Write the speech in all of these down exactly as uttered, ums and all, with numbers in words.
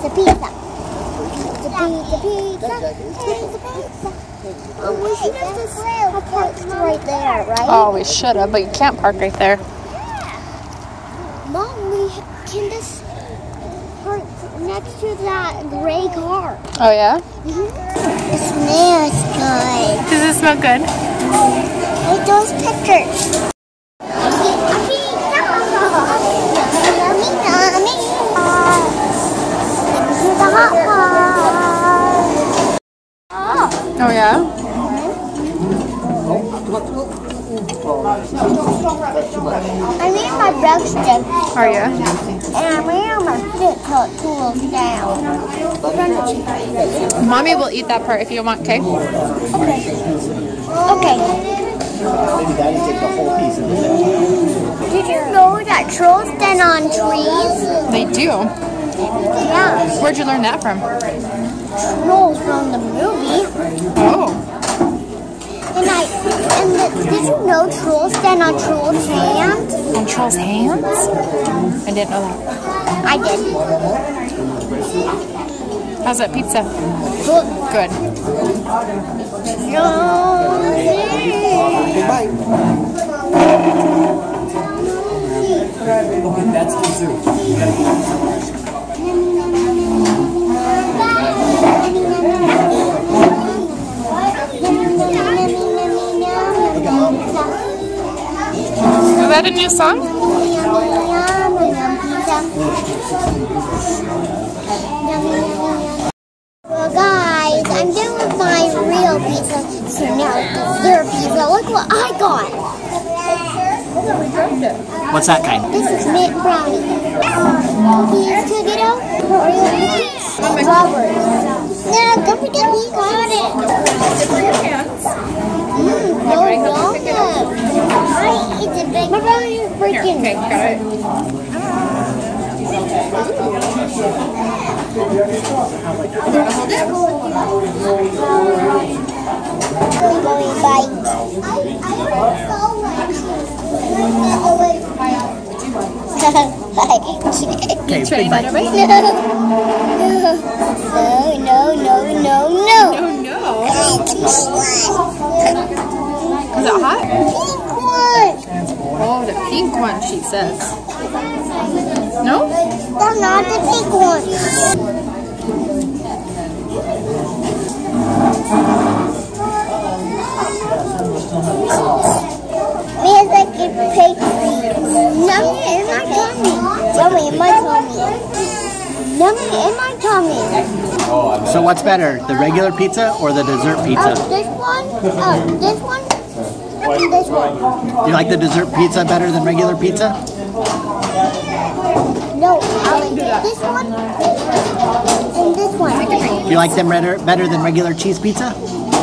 pizza, pizza. Pizza, pizza, pizza. Pizza, pizza. Oh, we should have just parked right there, right? Oh, we should have, but you can't park right there. Mom, we can just park next to that gray car. Oh, yeah? Mm-hmm. It smells good. Does it smell good? Like those pictures. Oh, yeah? I'm eating my breakfast. Are you? And I'm eating my foot tools down. Mommy will eat that part if you want, okay? Okay. Okay. Maybe Daddy take the whole piece of it. Did you know that trolls stand on trees? They do. Yeah. Where'd you learn that from? Trolls from the movie. Oh. And I and the, did you know trolls stand on trolls' hands? On trolls' hands? I didn't know that. I did. How's that pizza? Good. Good. Bye. Okay, that's dessert. Is that a new song? Well, guys, I'm done with my real pizza. So now dessert pizza. Look what I got. What's that kind? This is mint brownie. Cookies to get out. Oreo cookies. Strawberries. Now, don't forget we got it. For your hands. Mmm, no donut. It's a big. My brownie is freaking. Okay, got it. Gummy bite. Okay, try another bite? No, no, no, no, no. No, no. Is it hot? Pink one. Oh, the pink one, she says. No? That's not the pink one. It's like a pastry. Yummy in my tummy. Yummy in my tummy. Yummy in my tummy. So what's better, the regular pizza or the dessert pizza? Uh, this one, uh, this one, and this one. You like the dessert pizza better than regular pizza? No, I like this one and this one. You like them better, better than regular cheese pizza?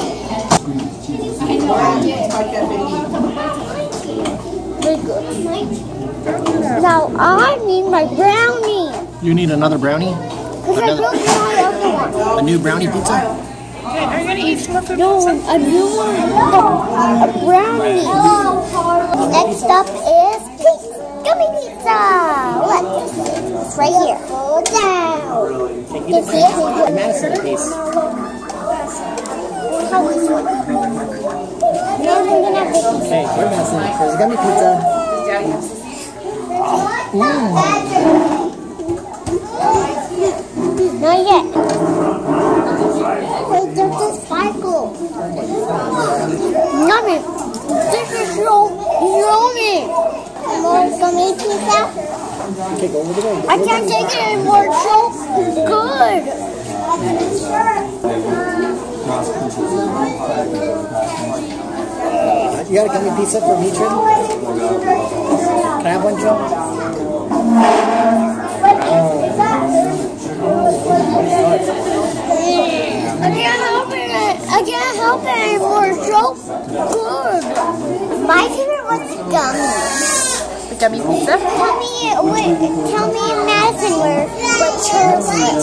Now I need my brownie. You need another brownie? Because I Another, broke my other one. a new brownie pizza? Okay, are you going to eat some more food? No, a new one. A brownie. Next up is pizza. Gummy pizza. Look. It's right here. Hold down. It's here. Madison piece. How is one? No, we're going to have this. Okay, we're Madison. There's gummy pizza. Mm. Not yet. Wait, there's a sparkle. Yummy. This is so yummy. More gummy pizza. Okay, go over the way. I can't take it anymore. It's so good. You got a gummy pizza for me, Trin? Can I have one, Joe? I can't help it. I can't help it anymore. It's so good. My favorite was gummy. The gummy pizza? Tell me, wait, tell me, Madison, where what yours is.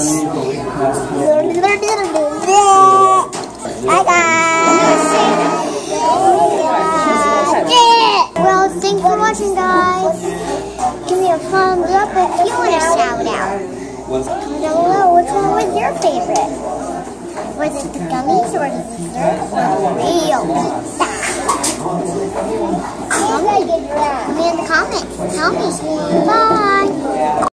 I got. Well, thanks for watching, guys. Give me a thumbs up if you want a shout out. Comment down below which What was your favorite? Was it the gummies or the dessert or the real pizza? Tell me in the comments. Tell me. Bye.